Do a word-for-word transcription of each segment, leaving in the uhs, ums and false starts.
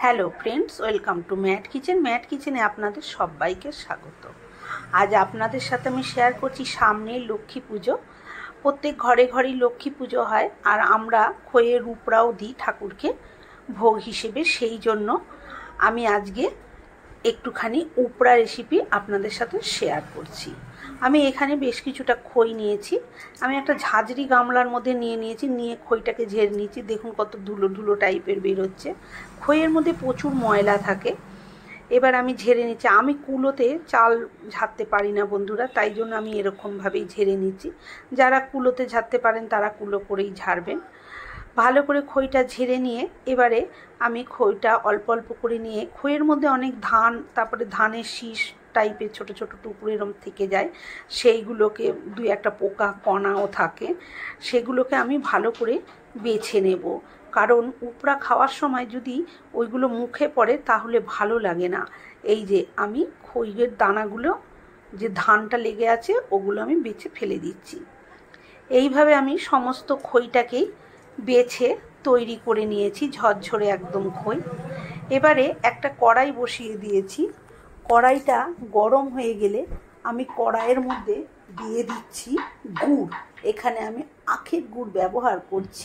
Hello friends, welcome to Mat kitchen. Mat কিচেনে আপনাদের সবাইকে স্বাগত। আজ আপনাদের সাথে আমি শেয়ার করছি সামনে লক্ষ্মী পুজো। প্রত্যেক ঘরে ঘরেই লক্ষ্মী পুজো হয়, আর আমরা খইয়ের উপরাও দিই ঠাকুরকে ভোগ হিসেবে। সেই জন্য আমি আজকে একটুখানি উপরা রেসিপি আপনাদের সাথে শেয়ার করছি। আমি এখানে বেশ কিছুটা খই নিয়েছি। আমি একটা ঝাঁঝরি গামলার মধ্যে নিয়ে নিয়েছি, নিয়ে খইটাকে ঝেড়ে নিয়েছি। দেখুন কত ধুলো ধুলো টাইপের বেরোচ্ছে। খইয়ের মধ্যে প্রচুর ময়লা থাকে। এবার আমি ঝেড়ে নিচ্ছি। আমি কুলোতে চাল ঝাড়তে পারি না বন্ধুরা, তাই জন্য আমি এরকমভাবেই ঝেড়ে নিচ্ছি। যারা কুলোতে ঝাড়তে পারেন তারা কুলো করেই ঝাড়বেন। ভালো করে খইটা ঝেড়ে নিয়ে এবারে আমি খইটা অল্প অল্প করে নিয়ে, খইয়ের মধ্যে অনেক ধান, তারপরে ধানের শীষ টাইপের ছোট ছোট টুকরো এরম থেকে যায়, সেইগুলোকে দুই একটা পোকা কণাও থাকে, সেগুলোকে আমি ভালো করে বেছে নেব। কারণ উপরা খাওয়ার সময় যদি ওইগুলো মুখে পড়ে তাহলে ভালো লাগে না। এই যে আমি খইয়ের দানাগুলো, যে ধানটা লেগে আছে, ওগুলো আমি বেছে ফেলে দিচ্ছি। এইভাবে আমি সমস্ত খইটাকেই বেছে তৈরি করে নিয়েছি, ঝরঝরে একদম খই। এবারে একটা কড়াই বসিয়ে দিয়েছি। কড়াইটা গরম হয়ে গেলে আমি কড়াইয়ের মধ্যে দিয়ে দিচ্ছি গুড়। এখানে আমি আখের গুড় ব্যবহার করছি,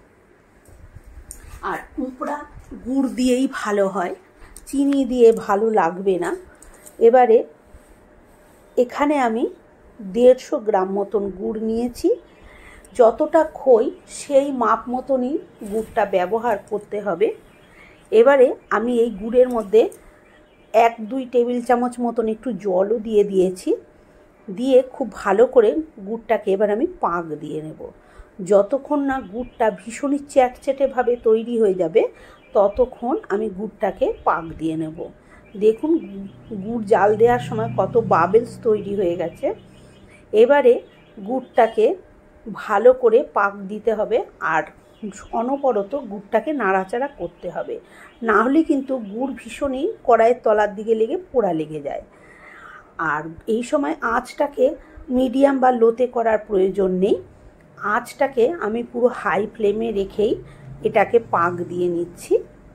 আর উপরা গুড় দিয়েই ভালো হয়, চিনি দিয়ে ভালো লাগবে না। এবারে এখানে আমি দেড়শো গ্রাম মতন গুড় নিয়েছি। যতটা খই সেই মাপ মতনই গুড়টা ব্যবহার করতে হবে। এবারে আমি এই গুড়ের মধ্যে এক দুই টেবিল চামচ মতন একটু জলও দিয়ে দিয়েছি। দিয়ে খুব ভালো করে গুড়টাকে এবার আমি পাক দিয়ে নেব। যতক্ষণ না গুড়টা ভীষণই চ্যাটচ্যাটেভাবে তৈরি হয়ে যাবে ততক্ষণ আমি গুড়টাকে পাক দিয়ে নেব। দেখুন গুড় জাল দেওয়ার সময় কত বাবেলস তৈরি হয়ে গেছে। এবারে গুড়টাকে ভালো করে পাক দিতে হবে, আর অনবরত গুড়টাকে নাড়াচাড়া করতে হবে, না হলে কিন্তু গুড় ভীষণই কড়াইয়ের তলার দিকে লেগে পোড়া লেগে যায়। আর এই সময় আঁচটাকে মিডিয়াম বা লোতে করার প্রয়োজন নেই। আঁচটাকে আমি পুরো হাই ফ্লেমে রেখেই এটাকে পাক দিয়ে নিচ্ছি।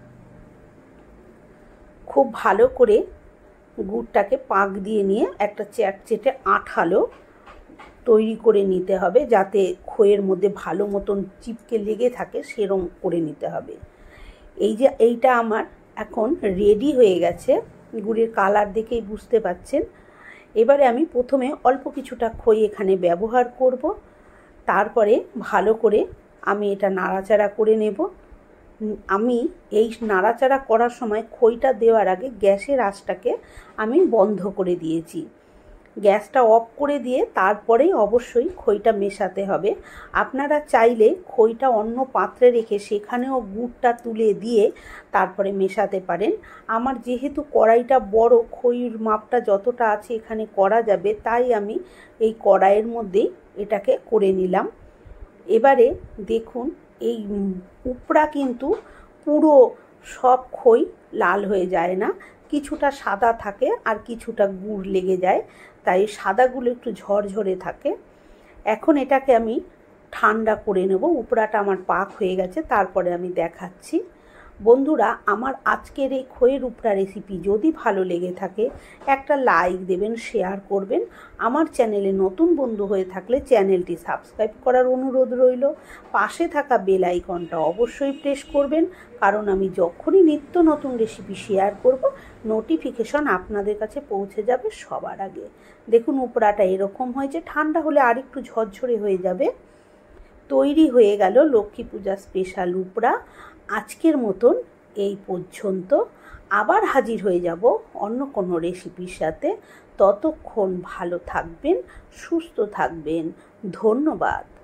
খুব ভালো করে গুড়টাকে পাক দিয়ে নিয়ে একটা চ্যাটচেটে আঠালো তৈরি করে নিতে হবে, যাতে খইয়ের মধ্যে ভালো মতন চিপকে লেগে থাকে, সেরম করে নিতে হবে। এই যে এইটা আমার এখন রেডি হয়ে গেছে, গুড়ের কালার দেখেই বুঝতে পাচ্ছেন। এবারে আমি প্রথমে অল্প কিছুটা খই এখানে ব্যবহার করব, তারপরে ভালো করে আমি এটা নাড়াচাড়া করে নেব। আমি এই নাড়াচাড়া করার সময় খইটা দেওয়ার আগে গ্যাসের আঁচটাকে আমি বন্ধ করে দিয়েছি। গ্যাসটা অফ করে দিয়ে তারপরেই অবশ্যই খইটা মেশাতে হবে। আপনারা চাইলে খইটা অন্য পাত্রে রেখে সেখানেও গুড়টা তুলে দিয়ে তারপরে মেশাতে পারেন। আমার যেহেতু কড়াইটা বড়, খইয়ের মাপটা যতটা আছে এখানে করা যাবে, তাই আমি এই কড়াইয়ের মধ্যেই এটাকে করে নিলাম। এবারে দেখুন এই উপরা কিন্তু পুরো সব খই লাল হয়ে যায় না, কিছুটা সাদা থাকে আর কিছুটা গুড় লেগে যায়, তাই সাদাগুলো একটু ঝরঝরে থাকে। এখন এটাকে আমি ঠান্ডা করে নেব। উপরাটা আমার পাক হয়ে গেছে, তারপরে আমি দেখাচ্ছি। বন্ধুরা, আমার আজকের এই খইয়ের উপরা রেসিপি যদি ভালো লেগে থাকে একটা লাইক দেবেন, শেয়ার করবেন। আমার চ্যানেলে নতুন বন্ধু হয়ে থাকলে চ্যানেলটি সাবস্ক্রাইব করার অনুরোধ রইল। পাশে থাকা বেল আইকনটা অবশ্যই প্রেস করবেন, কারণ আমি যখনই নিত্য নতুন রেসিপি শেয়ার করব নোটিফিকেশন আপনাদের কাছে পৌঁছে যাবে সবার আগে। দেখুন উপরাটা এরকম হয়েছে, ঠান্ডা হলে আরেকটু ঝরঝরে হয়ে যাবে। তৈরি হয়ে গেল লক্ষ্মী পূজা স্পেশাল উপরা। আজকের মতন এই পর্যন্ত। আবার হাজির হয়ে যাব অন্য কোনো রেসিপির সাথে। ততক্ষণ ভালো থাকবেন, সুস্থ থাকবেন। ধন্যবাদ।